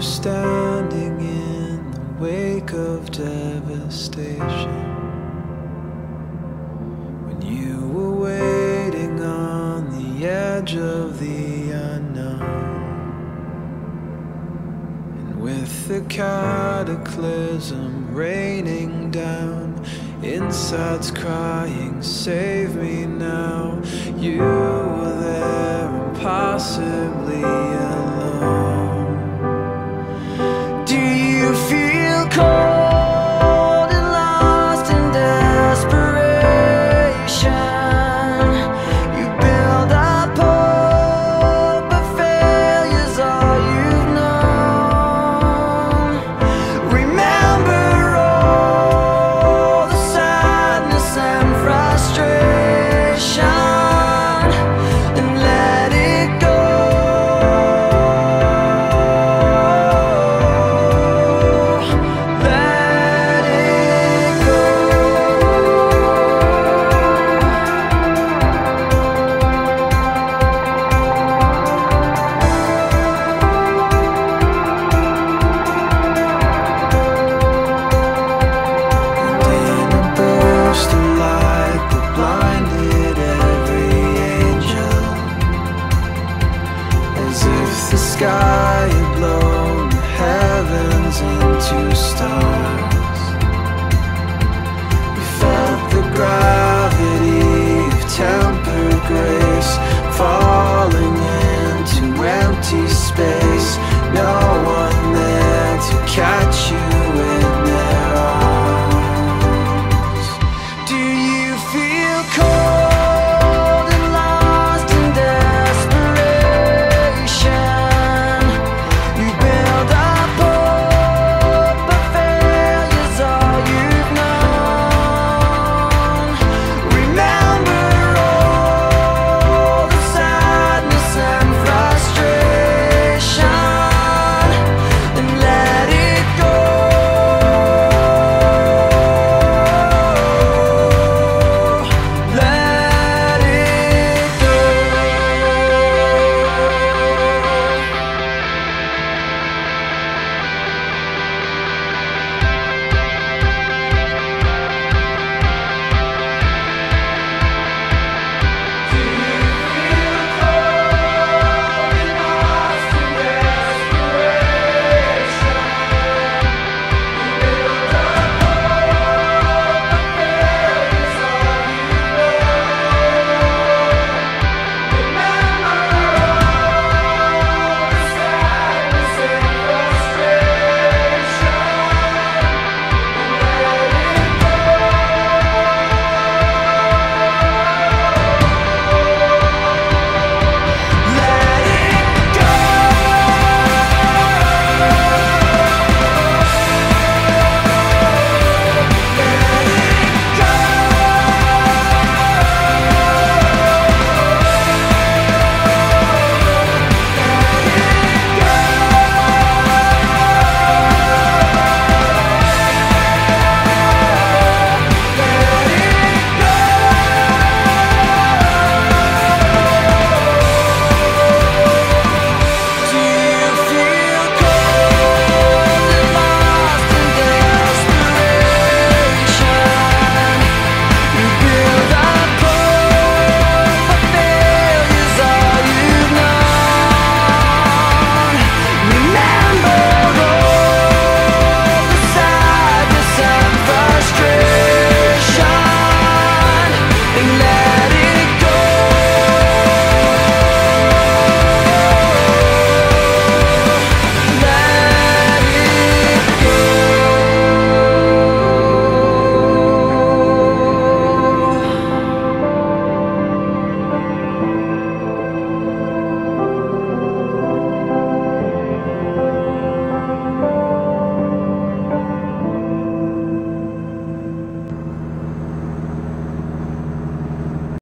were standing in the wake of devastation, when you were waiting on the edge of the unknown, and with the cataclysm raining down, insides crying, save me now. You were there, impossibly alone. Do you feel cold and lost in desperation? You build up hope, but failure's all you've known. Remember all the sadness and frustration, and let it go. Let it go. And in a burst of light that blinded every angel, as if the sky had blown the heavens into stars. We felt the gravity of tempered grace.